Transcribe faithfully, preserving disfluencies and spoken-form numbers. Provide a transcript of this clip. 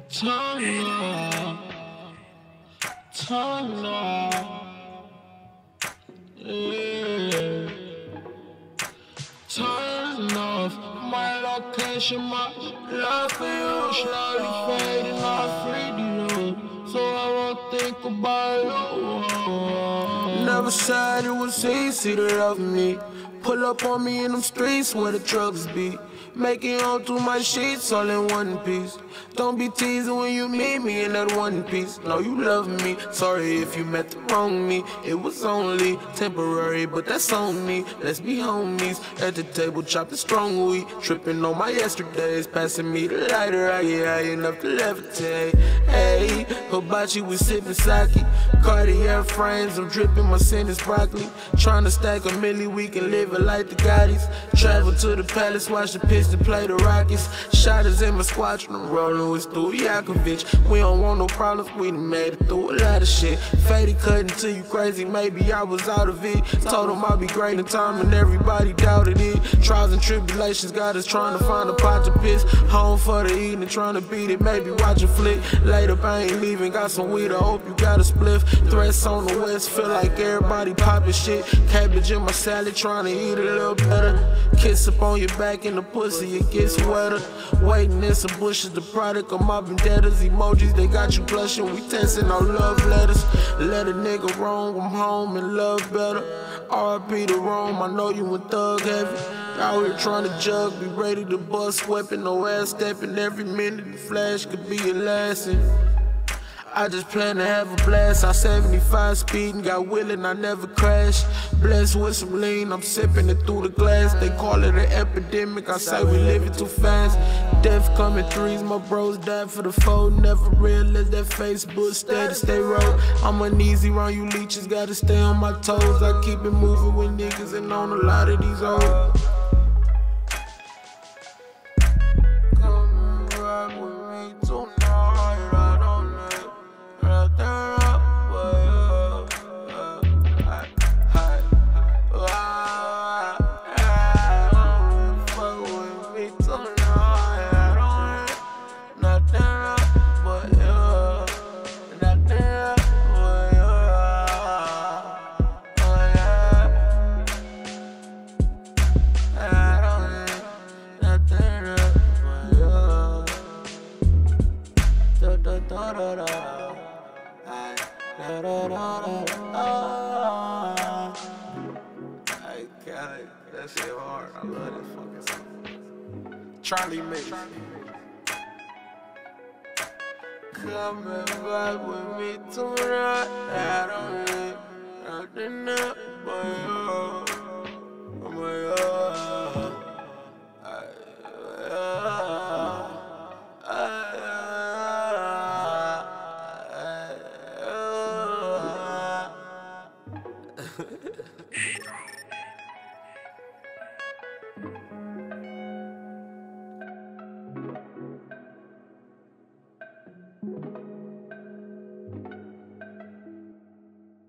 Turn up, turn up, yeah. Turn off my location, my love for you slowly fading off radio, so I won't think about you. Never said it was easy to love me. Pull up on me in them streets where the trucks be. Make it home to my sheets all in one piece. Don't be teasing when you meet me in that one piece. No, you love me. Sorry if you met the wrong me. It was only temporary, but that's on me. Let's be homies at the table, chopping strong weed. Tripping on my yesterdays, passing me the lighter. I get high enough to levitate. Hey, hibachi, we sipping sake. Cartier frames, I'm dripping my sentence broccoli. Trying to stack a milli, we can live it like the Gaudis. Travel to the palace, watch the Pistons play the Rockets. Shotters in my squadron, I'm rolling with Stojakovic. We don't want no problems, we done made it through a lot of shit. Faded cutting till you crazy, maybe I was out of it. Told them I'd be great in time and everybody doubted it. Trials and tribulations got us trying to find a pot to piss. Home for the evening, trying to beat it, maybe watch a flick. Later, I ain't leaving, got some weed, I hope you got a spliff. Threats on the west, feel like everybody popping shit. Cabbage in my salad, trying to eat a little better. Kiss up on your back in the pussy, it gets wetter. Waiting in some bushes, the product of my vendettas. Emojis, they got you blushing, we testing our love letters. Let a nigga roam, I'm home and love better. R I P to Rome, I know you in thug heavy. Out here trying to jug, be ready to bust weapon. No ass stepping every minute, the flash could be your last. I just plan to have a blast. I seventy-five speeding, got willing, I never crash. Blessed with some lean, I'm sipping it through the glass. They call it an epidemic, I say we living too fast. Death coming threes, my bros died for the foe. Never realized that Facebook steady, stay road. I'm uneasy around you leeches, gotta stay on my toes. I keep it moving with niggas and on a lot of these old. Come and ride with me tonight. Da da da da da da da. I got it. That shit hard. I love this fucking song. Charlie Mix. Come and vibe with me tonight. I don't need nothing up, but